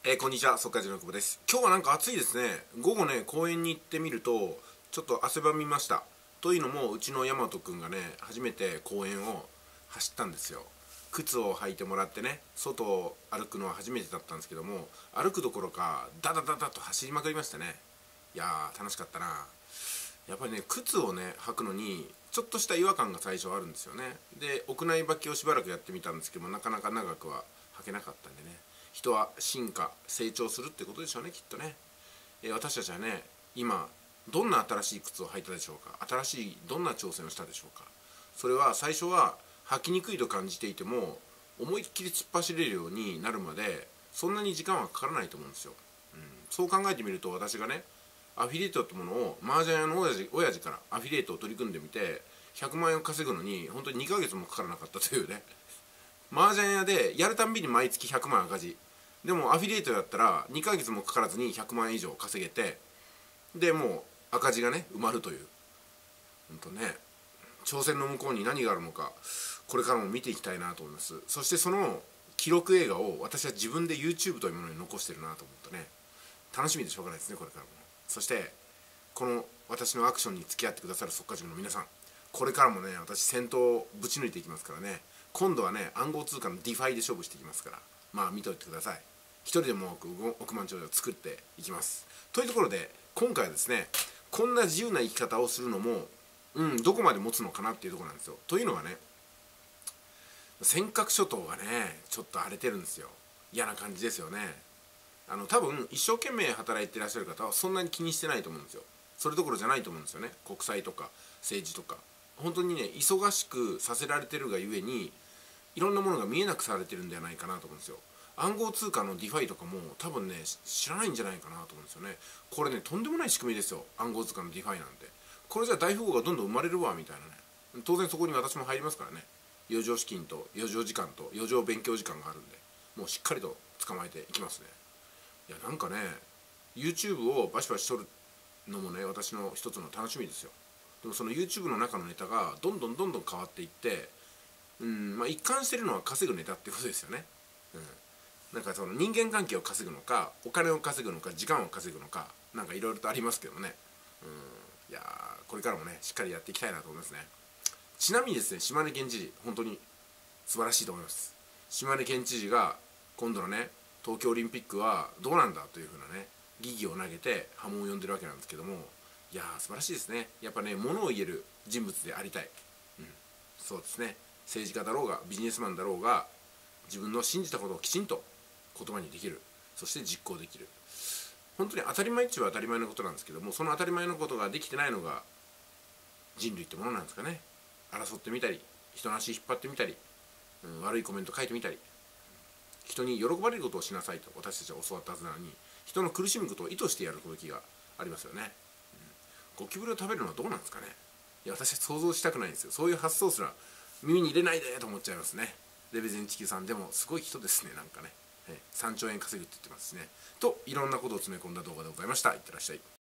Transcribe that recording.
こんにちは、速稼寺の久保です。今日はなんか暑いですね。午後ね、公園に行ってみると、ちょっと汗ばみました。というのも、うちの大和くんがね、初めて公園を走ったんですよ。靴を履いてもらってね、外を歩くのは初めてだったんですけども、歩くどころか、ダダダダと走りまくりましたね。いやー、楽しかったな。やっぱりね、靴をね、履くのに、ちょっとした違和感が最初あるんですよね。で、屋内履きをしばらくやってみたんですけども、なかなか長くは履けなかったんでね。人は進化成長するってことでしょうね、きっとね。私たちはね、今どんな新しい靴を履いたでしょうか。新しいどんな挑戦をしたでしょうか。それは最初は履きにくいと感じていても、思いっきり突っ走れるようになるまでそんなに時間はかからないと思うんですよ。そう考えてみると、私がね、アフィリエイトってものを麻雀屋の親父からアフィリエイトを取り組んでみて、100万円を稼ぐのに本当に2ヶ月もかからなかったというね。麻雀屋でやるたんびに毎月100万赤字でも、アフィリエイトやったら2ヶ月もかからずに100万円以上稼げて、でもう赤字がね埋まるという、本当ね、挑戦の向こうに何があるのか、これからも見ていきたいなと思います。そしてその記録映画を私は自分で YouTube というものに残してるなと思ってね、楽しみでしょうがないですね、これからも。そしてこの私のアクションに付き合ってくださる速稼塾の皆さん、これからもね、私先頭をぶち抜いていきますからね。今度はね、暗号通貨のディファイで勝負していきますから、まあ見といてください。一人でも多く億万長者を作っていきます。というところで、今回はですね、こんな自由な生き方をするのもどこまで持つのかなっていうところなんですよ。というのはね、尖閣諸島がねちょっと荒れてるんですよ。嫌な感じですよね。多分一生懸命働いていらっしゃる方はそんなに気にしてないと思うんですよ。それどころじゃないと思うんですよね。国際とか政治とか、本当にね、忙しくさせられてるがゆえに、いろんなものが見えなくされてるんではないかなと思うんですよ。暗号通貨のディファイとかも多分ね知らないんじゃないかなと思うんですよね。これね、とんでもない仕組みですよ、暗号通貨のディファイなんて。これじゃ大富豪がどんどん生まれるわみたいなね。当然そこに私も入りますからね。余剰資金と余剰時間と余剰勉強時間があるんで、もうしっかりと捕まえていきますね。いやなんかね、 YouTube をバシバシ撮るのもね、私の一つの楽しみですよ。でもその YouTube の中のネタがどんどんどんどん変わっていって、まあ一貫してるのは稼ぐネタってことですよね。なんかその人間関係を稼ぐのか、お金を稼ぐのか、時間を稼ぐのか、なんかいろいろとありますけどもね。いやこれからもねしっかりやっていきたいなと思いますね。ちなみにですね、島根県知事本当に素晴らしいと思います。島根県知事が今度のね東京オリンピックはどうなんだというふうなね疑義を投げて波紋を呼んでるわけなんですけども、いや素晴らしいですね。やっぱね、物を言える人物でありたい。そうですね。政治家だろうがビジネスマンだろうが、自分の信じたことをきちんと言葉にできる、そして実行できる。本当に当たり前っちゃ当たり前のことなんですけども、その当たり前のことができてないのが人類ってものなんですかね。争ってみたり、人の足引っ張ってみたり、悪いコメント書いてみたり、人に喜ばれることをしなさいと私たちは教わったはずなのに、人の苦しむことを意図してやる時がありますよね。ゴキブリを食べるのはどうなんですかね。いや私は想像したくないんですよ。そういう発想すら耳に入れないでと思っちゃいますね。レベゼン地球さんでもすごい人ですね、なんかね。3兆円稼ぐって言ってますしね。といろんなことを詰め込んだ動画でございました。いってらっしゃい。